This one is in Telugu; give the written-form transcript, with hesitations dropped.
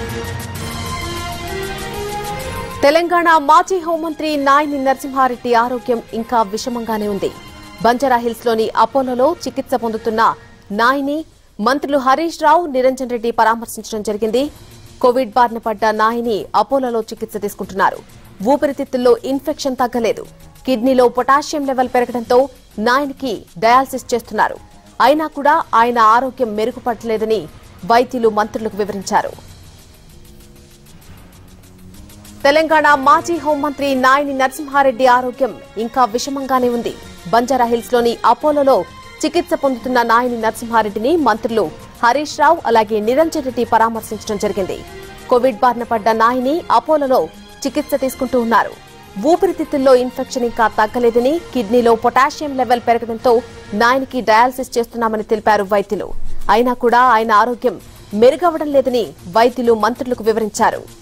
తెలంగాణ మాజీ హోంమంత్రి నాయని నరసింహారెడ్డి ఆరోగ్యం ఇంకా విషమంగానే ఉంది. బంజారాహిల్స్ లోని అపోలోలో చికిత్స పొందుతున్న నాయని మంత్రులు హరీష్ రావు, నిరంజన్ రెడ్డి పరామర్శించడం జరిగింది. కోవిడ్ బారిన పడ్డ నాయని అపోలోలో చికిత్స తీసుకుంటున్నారు. ఊపిరితిత్తుల్లో ఇన్ఫెక్షన్ తగ్గలేదు. కిడ్నీలో పొటాషియం లెవెల్ పెరగడంతో నాయనికి డయాలసిస్ చేస్తున్నారు. అయినా కూడా ఆయన ఆరోగ్యం మెరుగుపడలేదని వైద్యులు మంత్రులకు వివరించారు. తెలంగాణ మాజీ హోంమంత్రి నాయని నరసింహారెడ్డి ఆరోగ్యం ఇంకా విషమంగానే ఉంది. బంజారాహిల్స్ లోని అపోలోలో చికిత్స పొందుతున్న నాయని నరసింహారెడ్డిని మంత్రులు హరీష్ రావు అలాగే నిరంజన్ రెడ్డి పరామర్శించడం జరిగింది. కోవిడ్ బారిన పడ్డ నాయని అపోలోలో చికిత్స తీసుకుంటూ ఉన్నారు. ఊపిరితిత్తుల్లో ఇన్ఫెక్షన్ ఇంకా తగ్గలేదని, కిడ్నీలో పొటాషియం లెవెల్ పెరగడంతో నాయనికి డయాలసిస్ చేస్తున్నామని తెలిపారు వైద్యులు. అయినా కూడా ఆయన ఆరోగ్యం మెరుగవడం లేదని వైద్యులు మంత్రులకు వివరించారు.